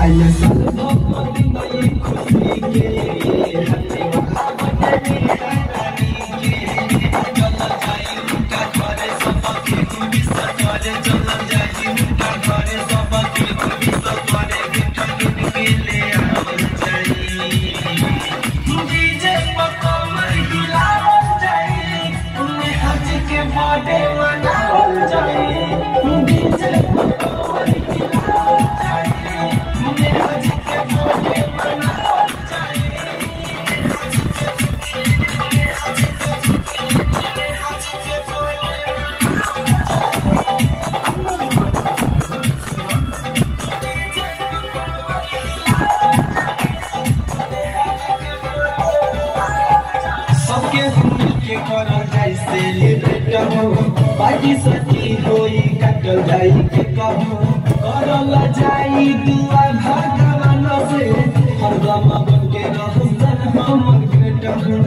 आया साल भगवती नई खुशी के हटे वाला बने रानी के चल जाई उनका घरे सब के विश्व करे चल जाई उनका घरे सब के विश्व करे गिफ्ट के ले आवल जाई डीजे पर कमर हिलावल जाई उन्हें हज के बर्थडे मनावल जाई डीजे पर कमर हिलावल जाई उन्हें हज के बर्थडे मनावल जाई सबके मिलके करल जाई सेलिब्रेट हो बाकी सती होई कटल जाई के कहो करल जाई दुआ भगवान से हरदम बन के रहसन हमर बेटा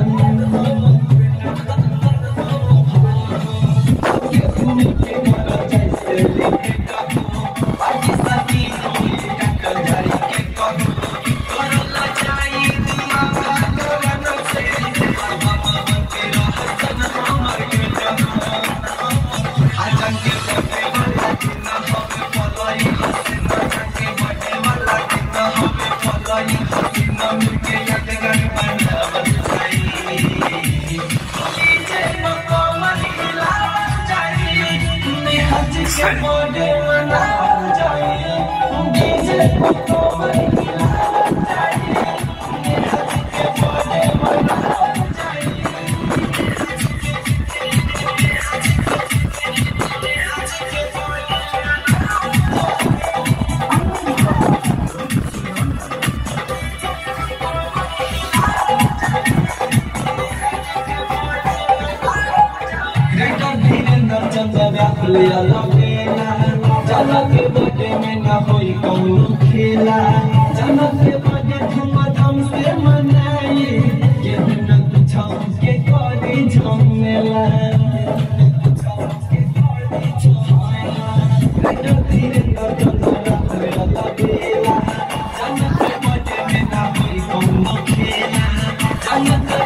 सबके मिलके करल जाई सेलिब्रेट हो बाकी सती होई कटल जाई के कहो करल जाई दुआ भगवान से जनक के बर्थडे में न होई कौनो खेला जनक के बर्थडे धूमधाम से मनाई के न कुछ के करी झमेला जनक के बर्थडे में न होई कौनो खेला जनक